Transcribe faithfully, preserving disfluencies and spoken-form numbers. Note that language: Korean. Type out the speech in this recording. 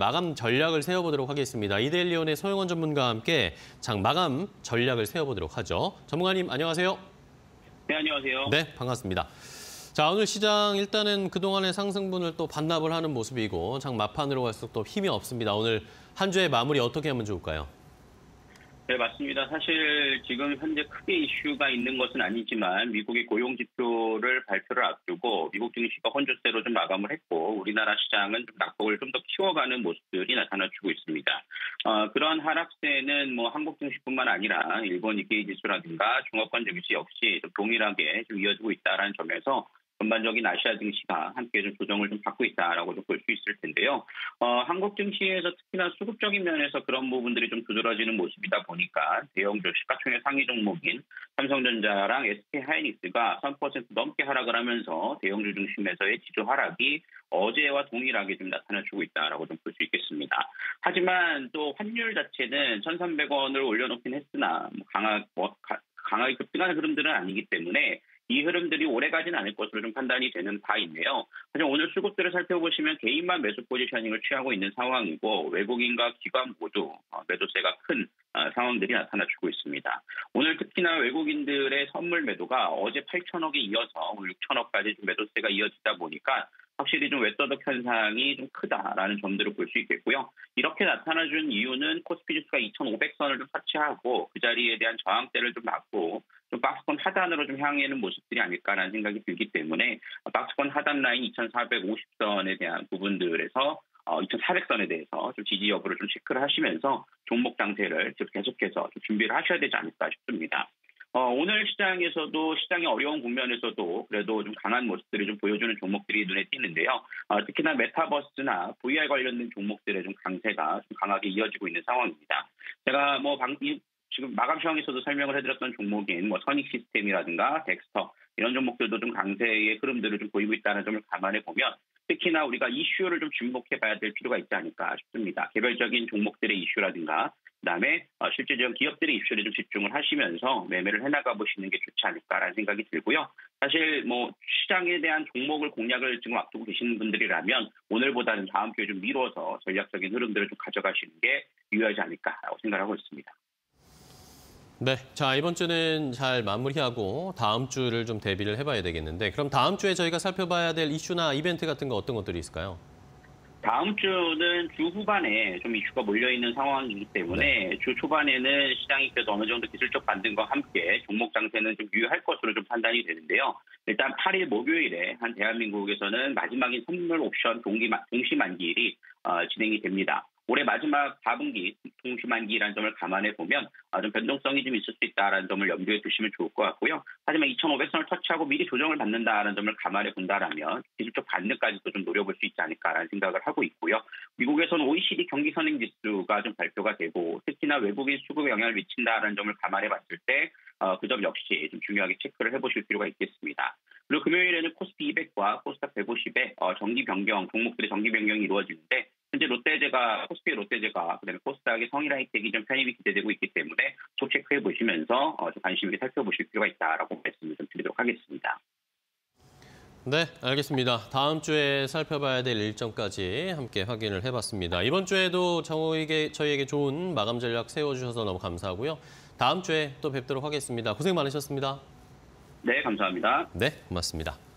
마감 전략을 세워보도록 하겠습니다. 이데일리온의 소영원 전문가와 함께 장 마감 전략을 세워보도록 하죠. 전문가님 안녕하세요. 네, 안녕하세요. 네, 반갑습니다. 자, 오늘 시장 일단은 그동안의 상승분을 또 반납을 하는 모습이고 장 막판으로 갈수록 또 힘이 없습니다. 오늘 한 주의 마무리 어떻게 하면 좋을까요? 네, 맞습니다. 사실 지금 현재 크게 이슈가 있는 것은 아니지만 미국의 고용 지표를 발표를 앞두고 미국 증시가 혼조세로 좀 마감을 했고 우리나라 시장은 좀 낙폭을 좀 더 키워가는 모습들이 나타나주고 있습니다. 어, 그런 하락세는 뭐 한국 증시뿐만 아니라 일본 니케이 지수라든가 중화권 증시 역시 좀 동일하게 좀 이어지고 있다는 점에서 전반적인 아시아 증시가 함께 좀 조정을 좀 받고 있다라고 볼 수 있을 텐데요. 어, 한국 증시에서 특히나 수급적인 면에서 그런 부분들이 좀 두드러지는 모습이다 보니까 대형주 시가총액 상위 종목인 삼성전자랑 에스케이하이닉스가 삼 퍼센트 넘게 하락을 하면서 대형주 중심에서의 지수 하락이 어제와 동일하게 좀 나타나주고 있다라고 좀 볼 수 있겠습니다. 하지만 또 환율 자체는 천삼백 원을 올려놓긴 했으나 뭐 강하, 뭐, 강하게 급등하는 흐름들은 아니기 때문에 이 흐름들이 오래가지는 않을 것으로 좀 판단이 되는 바인데요. 하지만 오늘 수급들을 살펴보시면 개인만 매수 포지셔닝을 취하고 있는 상황이고 외국인과 기관 모두 매도세가 큰 상황들이 나타나주고 있습니다. 오늘 특히나 외국인들의 선물 매도가 어제 팔천억에 이어서 육천억까지 좀 매도세가 이어지다 보니까 확실히 좀 외더덕 현상이 좀 크다라는 점들을 볼 수 있겠고요. 이렇게 나타나준 이유는 코스피 지수가 이천오백 선을 좀 터치하고 그 자리에 대한 저항대를 좀 막고 좀 박스권 하단으로 좀 향하는 모습들이 아닐까라는 생각이 들기 때문에 박스권 하단 라인 이천사백오십 선에 대한 부분들에서 어, 이천사백 선에 대해서 좀 지지 여부를 좀 체크를 하시면서 종목 장세를 계속해서 좀 준비를 하셔야 되지 않을까 싶습니다. 어, 오늘 시장에서도 시장의 어려운 국면에서도 그래도 좀 강한 모습들을 좀 보여주는 종목들이 눈에 띄는데요. 어, 특히나 메타버스나 브이알 관련된 종목들의 좀 강세가 좀 강하게 이어지고 있는 상황입니다. 제가 뭐 방, 이, 지금 마감 시황에서도 설명을 해드렸던 종목인 뭐 선익 시스템이라든가 덱스터 이런 종목들도 좀 강세의 흐름들을 좀 보이고 있다는 점을 감안해 보면 특히나 우리가 이슈를 좀 주목해 봐야 될 필요가 있지 않을까 싶습니다. 개별적인 종목들의 이슈라든가 그다음에 실제적인 기업들의 이슈에 좀 집중을 하시면서 매매를 해나가 보시는 게 좋지 않을까라는 생각이 들고요. 사실 뭐 시장에 대한 종목을 공략을 지금 앞두고 계시는 분들이라면 오늘보다는 다음 주에 좀 미뤄서 전략적인 흐름들을 좀 가져가시는 게 유효하지 않을까라고 생각하고 있습니다. 네, 자 이번 주는 잘 마무리하고 다음 주를 좀 대비를 해봐야 되겠는데 그럼 다음 주에 저희가 살펴봐야 될 이슈나 이벤트 같은 거 어떤 것들이 있을까요? 다음 주는 주 후반에 좀 이슈가 몰려있는 상황이기 때문에 네. 주 초반에는 시장이 그래도 어느 정도 기술적 반등과 함께 종목 장세는 좀 유효할 것으로 좀 판단이 되는데요. 일단 팔 일 목요일에 한 대한민국에서는 마지막인 선물 옵션 동기, 동시만기일이 어, 진행이 됩니다. 올해 마지막 사 분기 동시만기라는 점을 감안해 보면 좀 변동성이 좀 있을 수 있다는 점을 염두에 두시면 좋을 것 같고요. 하지만 이천오백 선을 터치하고 미리 조정을 받는다는 점을 감안해 본다라면 기술적 반등까지도 좀 노려볼 수 있지 않을까라는 생각을 하고 있고요. 미국에서는 오이시디 경기선행지수가 좀 발표가 되고 특히나 외국인 수급에 영향을 미친다는 점을 감안해 봤을 때 그 점 역시 좀 중요하게 체크를 해보실 필요가 있겠습니다. 그리고 금요일에는 코스피 이백과 코스닥 백오십의 정기 변경, 종목들의 정기 변경이 이루어지는데 현재 롯데제가, 코스피의 롯데제가, 그다음에 코스닥의 성일하이텍이 좀 편입이 기대되고 있기 때문에 좀 체크해 보시면서 좀 관심 있게 살펴보실 필요가 있다라고 말씀을 좀 드리도록 하겠습니다. 네, 알겠습니다. 다음 주에 살펴봐야 될 일정까지 함께 확인을 해봤습니다. 이번 주에도 저에게, 저희에게 좋은 마감 전략 세워주셔서 너무 감사하고요. 다음 주에 또 뵙도록 하겠습니다. 고생 많으셨습니다. 네, 감사합니다. 네, 고맙습니다.